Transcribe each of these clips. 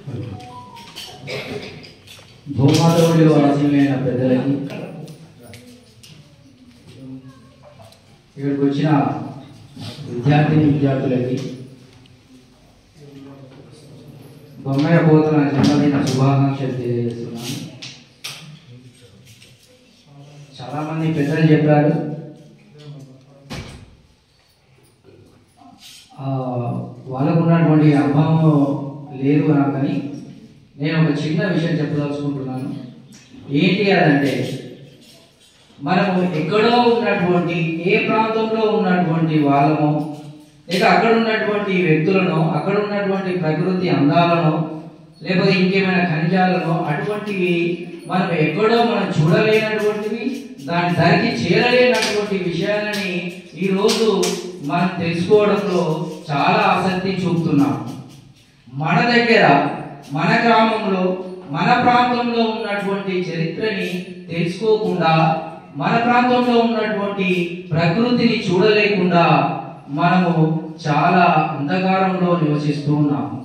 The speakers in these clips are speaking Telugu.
భూమాతవుడి వారసులైన పెద్దలకి, ఇక్కడికి వచ్చిన విద్యార్థులకి బొమ్మయ్య పోతున్న జన్మదిన శుభాకాంక్షలు తెలియజేస్తున్నాను. చాలామంది పెద్దలు చెప్పారు, వాళ్ళకు ఉన్నటువంటి అనుభవం లేదు నాకని నేను ఒక చిన్న విషయం చెప్పదలుచుకుంటున్నాను. ఏంటి అదంటే, మనము ఎక్కడో ఉన్నటువంటి ఏ ప్రాంతంలో ఉన్నటువంటి వాళ్ళము, లేక అక్కడ ఉన్నటువంటి వ్యక్తులను, అక్కడ ఉన్నటువంటి ప్రకృతి అందాలను, లేకపోతే ఇంకేమైనా ఖనిజాలను, అటువంటివి మనం ఎక్కడో మనం చూడలేనటువంటివి, దాని ధరికి చేరలేనటువంటి విషయాలని ఈరోజు మనం తెలుసుకోవడంలో చాలా ఆసక్తి చూపుతున్నాం. మన దగ్గర, మన గ్రామంలో, మన ప్రాంతంలో ఉన్నటువంటి చరిత్రని తెలుసుకోకుండా, మన ప్రాంతంలో ఉన్నటువంటి ప్రకృతిని చూడలేకుండా మనము చాలా అంధకారంలో నివసిస్తూ ఉన్నాము.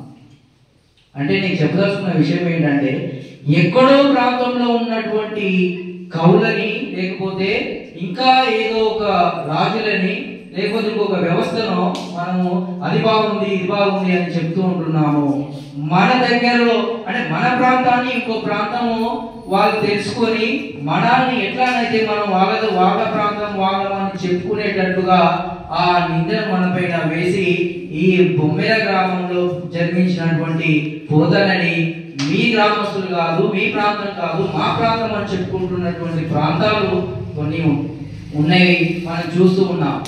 అంటే నేను చెప్పదలుచుకున్న విషయం ఏంటంటే, ఎక్కడో ప్రాంతంలో ఉన్నటువంటి కవులని, లేకపోతే ఇంకా ఏదో ఒక రాజులని, లేకపోతే ఇంకొక వ్యవస్థను మనము అది బాగుంది ఇది బాగుంది అని చెప్తూ ఉంటున్నాము. మన దగ్గరలో అంటే మన ప్రాంతాన్ని ఇంకో ప్రాంతము వాళ్ళు తెలుసుకొని మనల్ని ఎట్లానైతే మనం వాళ్ళ ప్రాంతం వాళ్ళని చెప్పుకునేటట్టుగా ఆ నిందను మన పైన వేసి ఈ బొమ్మెల గ్రామంలో జన్మించినటువంటి పోతనని మీ గ్రామస్తులు కాదు, మీ ప్రాంతం కాదు, మా ప్రాంతం అని చెప్పుకుంటున్నటువంటి ప్రాంతాలు కొన్ని ఉన్నాయి, మనం చూస్తూ ఉన్నాం.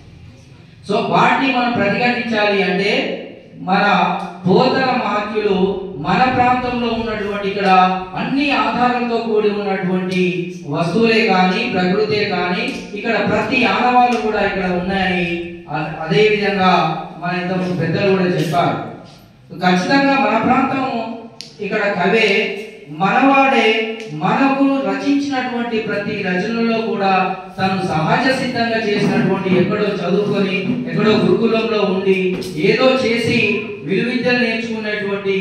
సో వాటిని మనం ప్రతిఘటించాలి అంటే మన పోతన మహత్యులు మన ప్రాంతంలో ఉన్నటువంటి ఇక్కడ అన్ని ఆధారాలతో కూడి ఉన్నటువంటి వస్తువులే కానీ, ప్రకృతే కానీ, ఇక్కడ ప్రతి ఆనవాళ్ళు కూడా ఇక్కడ ఉన్నాయని అదే విధంగా మన ఇంతకుముందు పెద్దలు కూడా చెప్పారు. ఖచ్చితంగా మన ప్రాంతం ఇక్కడ కవే, మనవాడే, మనకు రచించినటువంటి ప్రతి రచనలో కూడా తను సహజ సిద్ధంగా చేసినటువంటి, ఎక్కడో చదువుకొని ఎక్కడో గురుకులంలో ఉండి ఏదో చేసి విలువిద్యలు నేర్చుకున్నటువంటి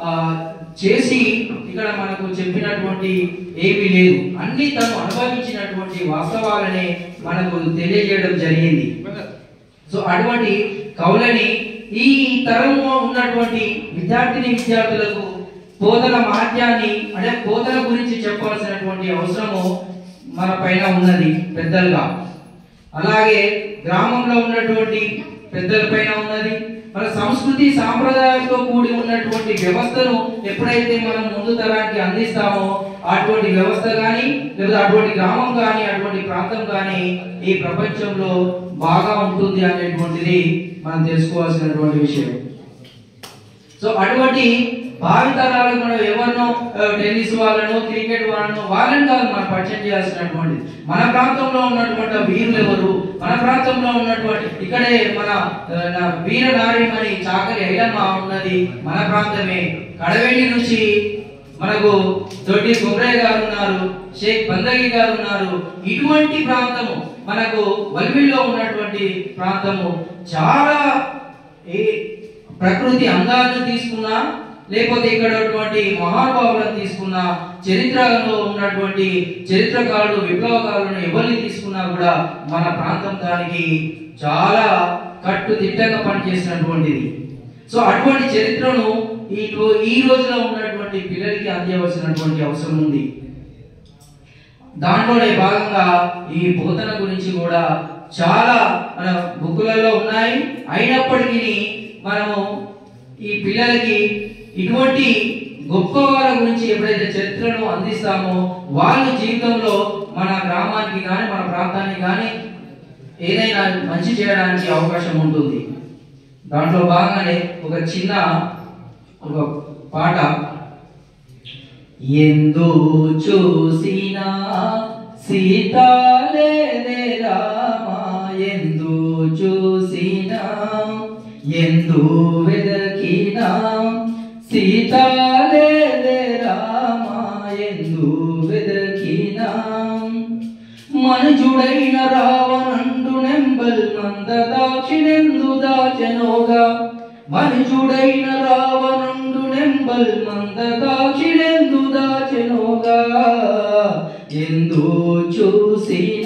చేసి ఇక్కడ మనకు చెప్పినటువంటి ఏమీ లేదు. అన్ని తను అనుభవించినటువంటి వాస్తవాలనే మనకు తెలియజేయడం జరిగింది. సో అటువంటి కవులని ఈ తరంలో ఉన్నటువంటి విద్యార్థులకు పోతన మహత్యాన్ని అంటే పోతన గురించి చెప్పాల్సినటువంటి అవసరము మన పైన ఉన్నది పెద్దలుగా. అలాగే గ్రామంలో ఉన్నటువంటి పెద్దల పైన ఉన్నది. మన సంస్కృతి సాంప్రదాయాలతో కూడి ఉన్నటువంటి వ్యవస్థను ఎప్పుడైతే మనం ముందు తరానికి అందిస్తామో అటువంటి వ్యవస్థ కానీ, లేదా అటువంటి గ్రామం కానీ, అటువంటి ప్రాంతం కానీ ఈ ప్రపంచంలో బాగా ఉంటుంది అనేటువంటిది మనం తెలుసుకోవాల్సినటువంటి విషయం. సో అటువంటి భావితరాలకు మనం ఎవరినో టెన్నిస్ వాళ్ళను, క్రికెట్ వాళ్ళని కాదు మనం పరిచయం చేయాల్సినటువంటిది. మన ప్రాంతంలో ఉన్నటువంటి వీరులు ఎవరు, మన ప్రాంతంలో ఉన్నటువంటి ఇక్కడే మన వీర నారీమణి చాకలి ఐలమ్మ ఉన్నది మన ప్రాంతమే. కడవెల్లి నుంచి మనకు దొడ్డి కొమరయ్య గారు ఉన్నారు, షేక్ బందగి గారు ఉన్నారు. ఇటువంటి ప్రాంతము మనకు వల్మిల్లో ఉన్నటువంటి ప్రాంతము చాలా ప్రకృతి అందాలను తీసుకున్నా, లేకపోతే ఇక్కడ మహానుభావులను తీసుకున్న, చరిత్రలో ఉన్నటువంటి చరిత్రకారులు, విప్లవకారులను ఎవరిని తీసుకున్నా కూడా మన ప్రాంతం దానికి చాలా కట్టుదిట్టంగా పనిచేసినటువంటిది. సో అటువంటి చరిత్రను ఈ రోజులో ఉన్నటువంటి పిల్లలకి అందించవలసినటువంటి అవసరం ఉంది. దాంట్లోనే భాగంగా ఈ పోతన గురించి కూడా చాలా మన బుక్కులలో ఉన్నాయి. అయినప్పటికీ మనము ఈ పిల్లలకి ఇటువంటి గొప్ప వాళ్ళ గురించి ఎప్పుడైతే చరిత్రను అందిస్తామో వాళ్ళ జీవితంలో మన గ్రామానికి కానీ, మన ప్రాంతానికి కానీ ఏదైనా మంచి చేయడానికి అవకాశం ఉంటుంది. దాంట్లో భాగంగానే ఒక చిన్న పాట. ఎందు చూసినా సీతాలేదే రామ, ఎందు చూసినా ఎందు వెదకినా సీతాలేదే రామ, ఎందు వెదకినా మనుజుడైన రావణుండు నెంబల్ మంద దాక్షిణెందు దాచనోగా, మనుజుడైన రావణుండు నెంబల్ ಕಲ್ಮಂದ ಕಾಚಿಡೆಂದು ದಾಚನೋಗ ಎಂದು ಚೂಸಿನ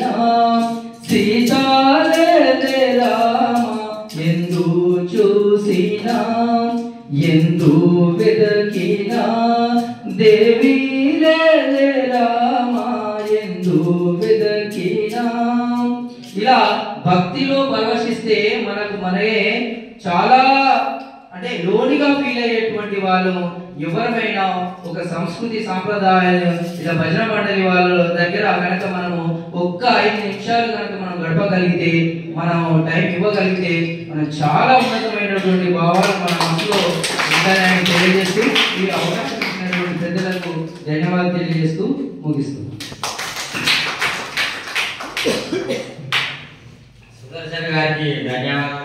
సీతాలే రామ ఎందు చూసినా ఎందు వెదకినా దేవీలే రామ ఎందు వెదకినా. ఇలా భక్తిలో పరవశిస్తే మనకు మనమే చాలా అంటే లోనిగా ఫీల్ అయ్యేటువంటి వాళ్ళు ఎవరైనా ఒక సంస్కృతి సాంప్రదాయాలు ఇలా భజన మండలి వాళ్ళ దగ్గర కనుక మనము ఒక్క 5 నిమిషాలు కనుక మనం గడపగలిగితే, మనం టైం ఇవ్వగలిగితే మనం చాలా ఉన్నతమైనటువంటి భావాలు మన మనసులో ఉంటాయని తెలియజేస్తూ ఈ అవకాశం ఇచ్చినటువంటి పెద్దలకు ధన్యవాదాలు తెలియజేస్తూ ముగిస్తున్నాం. సుదర్శన్ గారికి ధన్యవాదాలు.